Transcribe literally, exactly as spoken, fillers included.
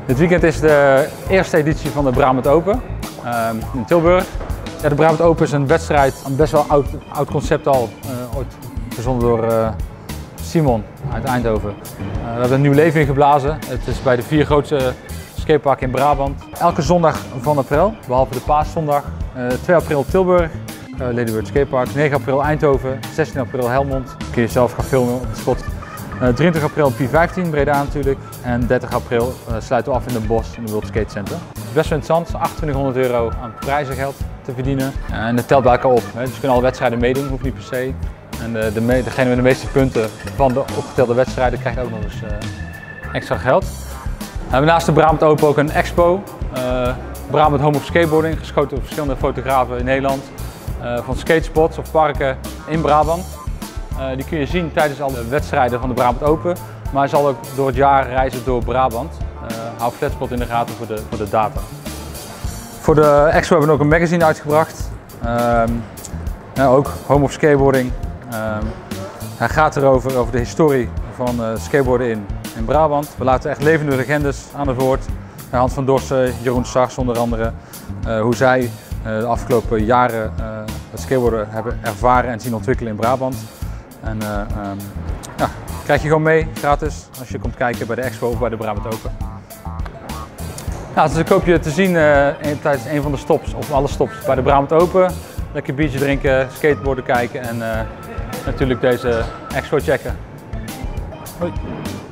Dit weekend is de eerste editie van de Brabant Open uh, in Tilburg. Ja, de Brabant Open is een wedstrijd, een best wel oud, oud concept al, uh, ooit verzonnen door uh, Simon uit Eindhoven. Uh, we hebben een nieuw leven ingeblazen. Het is bij de vier grootste skateparken in Brabant. Elke zondag van april, behalve de paaszondag. Uh, twee april Tilburg, uh, Ladyword Skatepark. negen april Eindhoven, zestien april Helmond. Kun je zelf gaan filmen op het spot. Uh, drieëntwintig april P vijftien, Breda natuurlijk. En dertig april uh, sluiten we af in Den Bosch in de World Skate Center. Het is best wel interessant, achtentwintighonderd euro aan prijzengeld te verdienen. Uh, en dat telt bij elkaar op. Hè. Dus je kunt alle wedstrijden meedoen, hoeft niet per se. En de, de, degene met de meeste punten van de opgetelde wedstrijden krijgt ook nog eens uh, extra geld. We hebben naast de Brabant Open ook een expo. Uh, Brabant Home of Skateboarding, geschoten door verschillende fotografen in Nederland. Uh, van skatespots of parken in Brabant. Uh, die kun je zien tijdens alle wedstrijden van de Brabant Open, maar hij zal ook door het jaar reizen door Brabant. Uh, hou Flatspot in de gaten voor de, voor de data. Voor de expo hebben we ook een magazine uitgebracht. Uh, ja, ook Home of Skateboarding. Uh, hij gaat erover, over de historie van uh, skateboarden in, in Brabant. We laten echt levende legendes aan het woord. Hans van Dorsten, Jeroen Sars onder andere. Uh, hoe zij uh, de afgelopen jaren uh, het skateboarden hebben ervaren en zien ontwikkelen in Brabant. En uh, um, ja, krijg je gewoon mee, gratis, als je komt kijken bij de expo of bij de Brabant Open. Ja, dus ik hoop je te zien uh, tijdens een van de stops, of alle stops bij de Brabant Open. Lekker biertje drinken, skateboarden kijken en uh, natuurlijk deze expo checken. Hoi.